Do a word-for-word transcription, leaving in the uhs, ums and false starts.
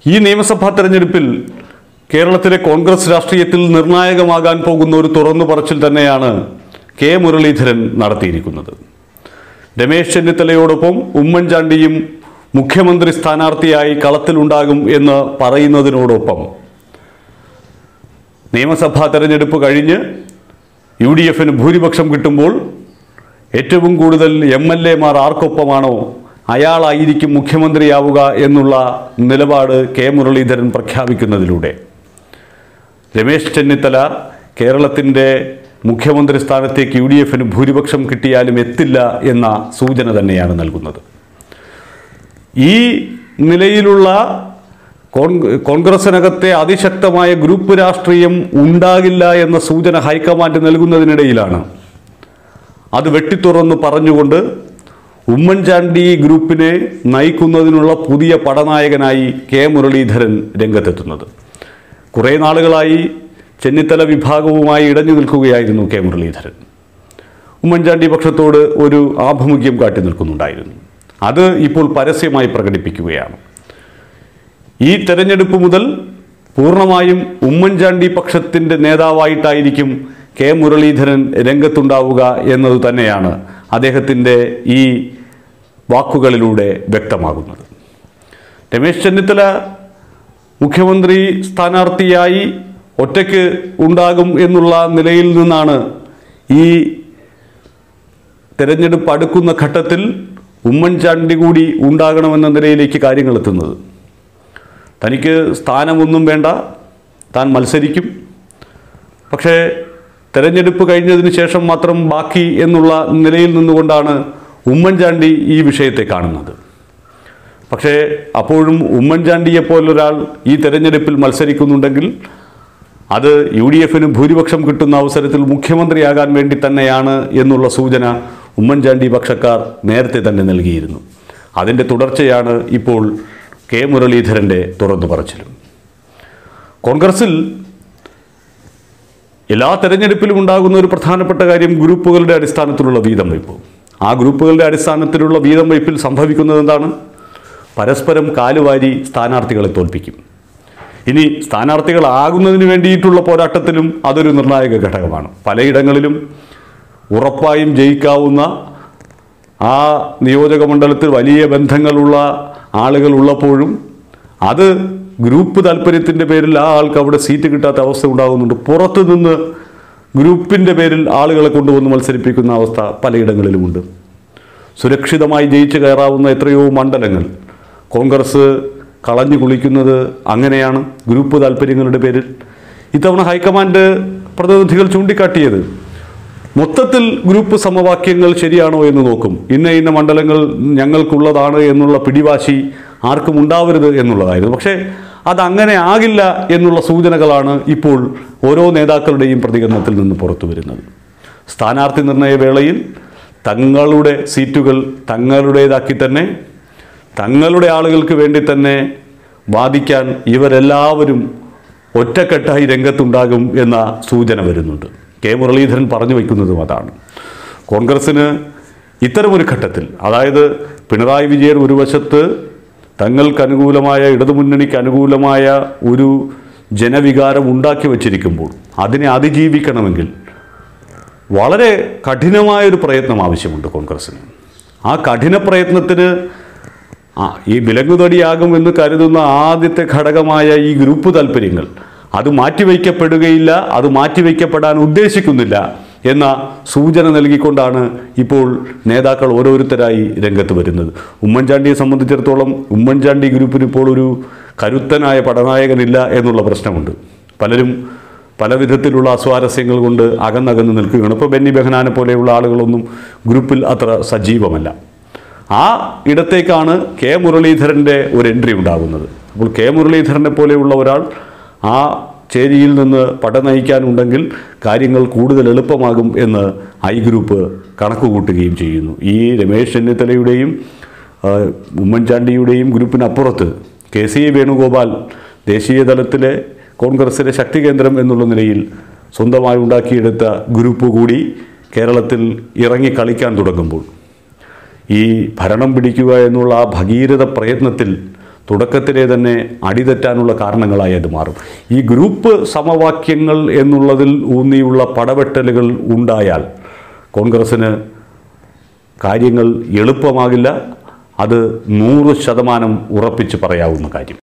ഈ നിയമസഭാ തെരഞ്ഞെടുപ്പിൽ കേരളത്തിലെ കോൺഗ്രസ് രാഷ്ട്രീയത്തിൽ നിർണായകമാകാൻ പോകുന്ന ഒരു തുറന്നു പറച്ചിൽ തന്നെയാണ് കെ മുരളീധരൻ നടത്തിയിരിക്കുന്നത്. രമേശ് ചെന്നിത്തലയോടൊപ്പം ഉമ്മൻചാണ്ടിയും മുഖ്യമന്ത്രി സ്ഥാനാർത്ഥിയായി കളത്തിലുണ്ടാകും എന്ന് പറയുന്നതിനോടൊപ്പം നിയമസഭാ തെരഞ്ഞെടുപ്പ് കഴിഞ്ഞ് യു ഡി എഫിന് ഭൂരിപക്ഷം കിട്ടുമ്പോൾ ഏറ്റവും കൂടുതൽ എം എൽ എമാർ ആർക്കൊപ്പമാണോ അയാളായിരിക്കും മുഖ്യമന്ത്രിയാവുക എന്നുള്ള നിലപാട് കെ മുരളീധരൻ പ്രഖ്യാപിക്കുന്നതിലൂടെ രമേശ് ചെന്നിത്തല കേരളത്തിൻ്റെ മുഖ്യമന്ത്രി സ്ഥാനത്തേക്ക് യു ഡി എഫിന് ഭൂരിപക്ഷം കിട്ടിയാലും എത്തില്ല എന്ന സൂചന തന്നെയാണ് നൽകുന്നത്. ഈ നിലയിലുള്ള കോൺഗ്രസിനകത്തെ അതിശക്തമായ ഗ്രൂപ്പ് രാഷ്ട്രീയം ഉണ്ടാകില്ല എന്ന സൂചന ഹൈക്കമാൻഡ് നൽകുന്നതിനിടയിലാണ് അത് വെട്ടിത്തുറന്ന് പറഞ്ഞുകൊണ്ട് ഉമ്മൻചാണ്ടി ഗ്രൂപ്പിനെ നയിക്കുന്നതിനുള്ള പുതിയ പടനായകനായി കെ മുരളീധരൻ രംഗത്തെത്തുന്നത്. കുറേ നാളുകളായി ചെന്നിത്തല വിഭാഗവുമായി ഇടഞ്ഞു നിൽക്കുകയായിരുന്നു കെ മുരളീധരൻ. ഉമ്മൻചാണ്ടി പക്ഷത്തോട് ഒരു ആഭിമുഖ്യം കാട്ടി നിൽക്കുന്നുണ്ടായിരുന്നു. അത് ഇപ്പോൾ പരസ്യമായി പ്രകടിപ്പിക്കുകയാണ്. ഈ തെരഞ്ഞെടുപ്പ് മുതൽ പൂർണ്ണമായും ഉമ്മൻചാണ്ടി പക്ഷത്തിൻ്റെ നേതാവായിട്ടായിരിക്കും കെ മുരളീധരൻ രംഗത്തുണ്ടാവുക എന്നത് തന്നെയാണ് അദ്ദേഹത്തിൻ്റെ ഈ വാക്കുകളിലൂടെ വ്യക്തമാകുന്നത്. രമേശ് ചെന്നിത്തല മുഖ്യമന്ത്രി സ്ഥാനാർത്ഥിയായി ഒറ്റയ്ക്ക് ഉണ്ടാകും എന്നുള്ള നിലയിൽ നിന്നാണ് ഈ തെരഞ്ഞെടുപ്പ് അടുക്കുന്ന ഘട്ടത്തിൽ ഉമ്മൻചാണ്ടി കൂടി ഉണ്ടാകണമെന്ന നിലയിലേക്ക് കാര്യങ്ങൾ എത്തുന്നത്. തനിക്ക് സ്ഥാനമൊന്നും വേണ്ട, താൻ മത്സരിക്കും, പക്ഷേ തെരഞ്ഞെടുപ്പ് കഴിഞ്ഞതിന് ശേഷം മാത്രം ബാക്കി എന്നുള്ള നിലയിൽ നിന്നുകൊണ്ടാണ് ഉമ്മൻചാണ്ടി ഈ വിഷയത്തെ കാണുന്നത്. പക്ഷേ അപ്പോഴും ഉമ്മൻചാണ്ടിയെപ്പോലൊരാൾ ഈ തെരഞ്ഞെടുപ്പിൽ മത്സരിക്കുന്നുണ്ടെങ്കിൽ അത് യു ഡി എഫിന് ഭൂരിപക്ഷം കിട്ടുന്ന അവസരത്തിൽ മുഖ്യമന്ത്രിയാകാൻ വേണ്ടി തന്നെയാണ് എന്നുള്ള സൂചന ഉമ്മൻചാണ്ടി പക്ഷക്കാർ നേരത്തെ തന്നെ നൽകിയിരുന്നു. അതിൻ്റെ തുടർച്ചയാണ് ഇപ്പോൾ കെ മുരളീധരൻ്റെ തുറന്നു പറച്ചിലും. കോൺഗ്രസിൽ എല്ലാ തെരഞ്ഞെടുപ്പിലും ഉണ്ടാകുന്ന ഒരു പ്രധാനപ്പെട്ട കാര്യം ഗ്രൂപ്പുകളുടെ അടിസ്ഥാനത്തിലുള്ള വീതം വയ്പ്. ആ ഗ്രൂപ്പുകളുടെ അടിസ്ഥാനത്തിലുള്ള വീതം വയ്പിൽ സംഭവിക്കുന്നത് എന്താണ്? പരസ്പരം കാലുവാരി സ്ഥാനാർത്ഥികളെ തോൽപ്പിക്കും. ഇനി സ്ഥാനാർത്ഥികളാകുന്നതിന് വേണ്ടിയിട്ടുള്ള പോരാട്ടത്തിലും അതൊരു നിർണായക ഘടകമാണ്. പലയിടങ്ങളിലും ഉറപ്പായും ജയിക്കാവുന്ന ആ നിയോജക മണ്ഡലത്തിൽ വലിയ ബന്ധങ്ങളുള്ള ആളുകൾ ഉള്ളപ്പോഴും അത് ഗ്രൂപ്പ് താല്പര്യത്തിൻ്റെ പേരിൽ ആ ആൾക്ക് അവിടെ സീറ്റ് കിട്ടാത്ത അവസ്ഥ ഉണ്ടാകുന്നുണ്ട്. പുറത്തു നിന്ന് ഗ്രൂപ്പിൻ്റെ പേരിൽ ആളുകളെ കൊണ്ടുവന്ന് മത്സരിപ്പിക്കുന്ന അവസ്ഥ പലയിടങ്ങളിലുമുണ്ട്. സുരക്ഷിതമായി ജയിച്ചു കയറാവുന്ന എത്രയോ മണ്ഡലങ്ങൾ കോൺഗ്രസ് കളഞ്ഞു കുളിക്കുന്നത് അങ്ങനെയാണ്, ഗ്രൂപ്പ് താല്പര്യങ്ങളുടെ പേരിൽ. ഇത്തവണ ഹൈക്കമാൻഡ് പ്രതിനിധികൾ ചൂണ്ടിക്കാട്ടിയത് മൊത്തത്തിൽ ഗ്രൂപ്പ് സമവാക്യങ്ങൾ ശരിയാണോ എന്ന് നോക്കും. ഇന്ന ഇന്ന മണ്ഡലങ്ങൾ ഞങ്ങൾക്കുള്ളതാണ് എന്നുള്ള പിടിവാശി ആർക്കും ഉണ്ടാവരുത് എന്നുള്ളതായിരുന്നു. പക്ഷേ അതങ്ങനെ ആകില്ല എന്നുള്ള സൂചനകളാണ് ഇപ്പോൾ ഓരോ നേതാക്കളുടെയും പ്രതികരണത്തിൽ നിന്ന് പുറത്തു വരുന്നത്. സ്ഥാനാർത്ഥി നിർണയ വേളയിൽ തങ്ങളുടെ സീറ്റുകൾ തങ്ങളുടേതാക്കി തന്നെ തങ്ങളുടെ ആളുകൾക്ക് വേണ്ടി തന്നെ വാദിക്കാൻ ഇവരെല്ലാവരും ഒറ്റക്കെട്ടായി രംഗത്തുണ്ടാകും എന്ന സൂചന വരുന്നുണ്ട്. കെ മുരളീധരൻ പറഞ്ഞു വയ്ക്കുന്നതും അതാണ്. കോൺഗ്രസ്സിന് ഇത്തരമൊരു ഘട്ടത്തിൽ, അതായത് പിണറായി വിജയൻ ഒരു വശത്ത് തങ്ങൾക്ക് അനുകൂലമായ ഇടതുമുന്നണിക്ക് അനുകൂലമായ ഒരു ജനവികാരം ഉണ്ടാക്കി വച്ചിരിക്കുമ്പോൾ അതിനെ അതിജീവിക്കണമെങ്കിൽ വളരെ കഠിനമായൊരു പ്രയത്നം ആവശ്യമുണ്ട് കോൺഗ്രസ്സിന്. ആ കഠിന പ്രയത്നത്തിന് ആ ഈ വിലങ്ങുതടിയാകുമെന്ന് കരുതുന്ന ആദ്യത്തെ ഘടകമായ ഈ ഗ്രൂപ്പ് താല്പര്യങ്ങൾ അത് മാറ്റിവയ്ക്കപ്പെടുകയില്ല, അത് മാറ്റിവയ്ക്കപ്പെടാൻ ഉദ്ദേശിക്കുന്നില്ല എന്ന സൂചന നൽകിക്കൊണ്ടാണ് ഇപ്പോൾ നേതാക്കൾ ഓരോരുത്തരായി രംഗത്ത് വരുന്നത്. ഉമ്മൻചാണ്ടിയെ സംബന്ധിച്ചിടത്തോളം ഉമ്മൻചാണ്ടി ഗ്രൂപ്പിന് ഇപ്പോൾ ഒരു കരുത്തനായ പടനായകനില്ല എന്നുള്ള പ്രശ്നമുണ്ട്. പലരും പല വിധത്തിലുള്ള അസ്വാരസ്യങ്ങൾ കൊണ്ട് അകന്നകന്ന് നിൽക്കുകയാണ്. ഇപ്പോൾ ബെന്നി ബെഹനാനെ പോലെയുള്ള ആളുകളൊന്നും ഗ്രൂപ്പിൽ അത്ര സജീവമല്ല. ആ ഇടത്തേക്കാണ് കെ മുരളീധരൻ്റെ ഒരു എൻട്രി ഉണ്ടാകുന്നത്. അപ്പോൾ കെ മുരളീധരനെ പോലെയുള്ള ഒരാൾ ആ ചേരിയിൽ നിന്ന് പട നയിക്കാനുണ്ടെങ്കിൽ കാര്യങ്ങൾ കൂടുതൽ എളുപ്പമാകും എന്ന് ഐ ഗ്രൂപ്പ് കണക്കുകൂട്ടുകയും ചെയ്യുന്നു. ഈ രമേശ് ചെന്നിത്തലയുടെയും ഉമ്മൻചാണ്ടിയുടെയും ഗ്രൂപ്പിനപ്പുറത്ത് കെ സി വേണുഗോപാൽ ദേശീയ തലത്തിലെ കോൺഗ്രസിലെ ശക്തി കേന്ദ്രം എന്നുള്ള നിലയിൽ സ്വന്തമായി ഉണ്ടാക്കിയെടുത്ത ഗ്രൂപ്പ് കൂടി കേരളത്തിൽ ഇറങ്ങി കളിക്കാൻ തുടങ്ങുമ്പോൾ ഈ ഭരണം പിടിക്കുക എന്നുള്ള ആ ഭഗീരഥ പ്രയത്നത്തിൽ തുടക്കത്തിലെ തന്നെ അടിതെറ്റാനുള്ള കാരണങ്ങളായി അത് മാറും. ഈ ഗ്രൂപ്പ് സമവാക്യങ്ങൾ എന്നുള്ളതിൽ ഊന്നിയുള്ള പടവെട്ടലുകൾ ഉണ്ടായാൽ കോൺഗ്രസ്സിന് കാര്യങ്ങൾ എളുപ്പമാകില്ല. അത് നൂറ് ശതമാനം ഉറപ്പിച്ച് പറയാവുന്ന കാര്യം.